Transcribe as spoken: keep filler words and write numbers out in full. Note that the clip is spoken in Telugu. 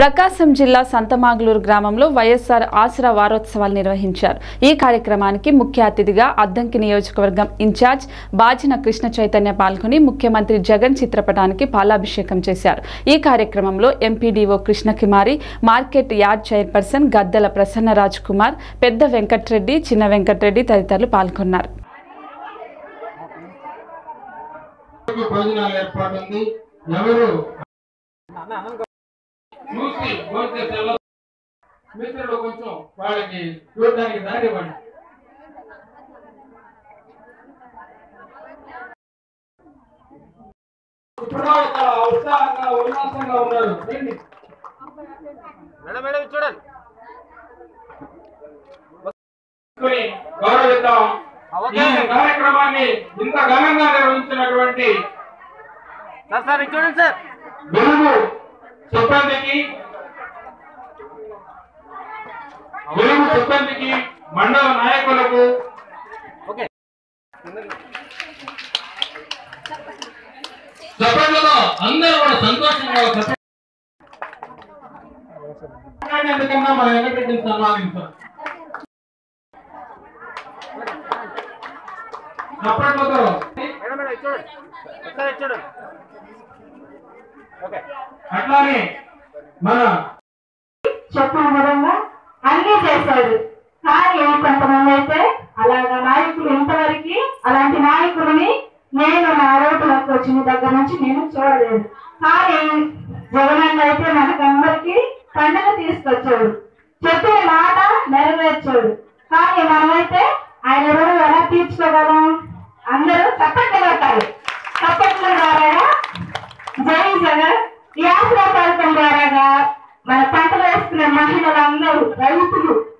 ప్రకాశం జిల్లా సంతమాగులూరు గ్రామంలో వైఎస్ఆర్ ఆసరా వారోత్సవాలు నిర్వహించారు। ఈ కార్యక్రమానికి ముఖ్య అతిథిగా అద్దంకి నియోజకవర్గం ఇన్ఛార్జ్ బాజిన కృష్ణ చైతన్య పాల్గొని ముఖ్యమంత్రి జగన్ చిత్రపటానికి పాలాభిషేకం చేశారు। ఈ కార్యక్రమంలో MPDO Krishnakumari, market yard chairperson Gaddela Prasanna Raj Kumar, పెద్ద వెంకటరెడ్డి, చిన్న వెంకటరెడ్డి తదితరులు పాల్గొన్నారు। చూసి మిత్రులు కొంచెం వాళ్ళకి చూడడానికి దారి ఇవ్వండి। ఇప్పుడు ఉత్సాహంగా ఉల్లాసంగా ఉన్నారు। చూడండి గౌరవిద్దాం। ఈ కార్యక్రమాన్ని ఇంత ఘనంగా నిర్వహించినటువంటి చూడండి సార్ వెలుగు సిబ్బందికి వెలుగు సిబ్బందికి మండల నాయకులకు సభ్యులలో అందరూ కూడా సంతోషంగా ఎందుకన్నా మన వెంకటరెడ్డిని సన్మానించారు। అట్లానే మన చెప్పిన విధంగా అన్ని చేశాడు। కానీ కొంతమంది అయితే అలాగా నాయకులు ఇంతవరకు అలాంటి నాయకులని నేను నా రోడ్లకు వచ్చిన దగ్గర నుంచి నేను చూడలేదు। కానీ జగనన్న అయితే మనకందరికి పండుగ తీసుకొచ్చాడు, చెప్పిన మాట నెరవేర్చాడు। కానీ మనమైతే ఆయన రుణం ఎలా తీర్చుకోగలం? అందరూ చప్పట్లు కొట్టాలి। చప్పట్ల ద్వారా జై జగన్ ఈ ఆసరా పథకం ద్వారా మన పంటలు వేస్తున్న మహిళలందరూ, రైతులు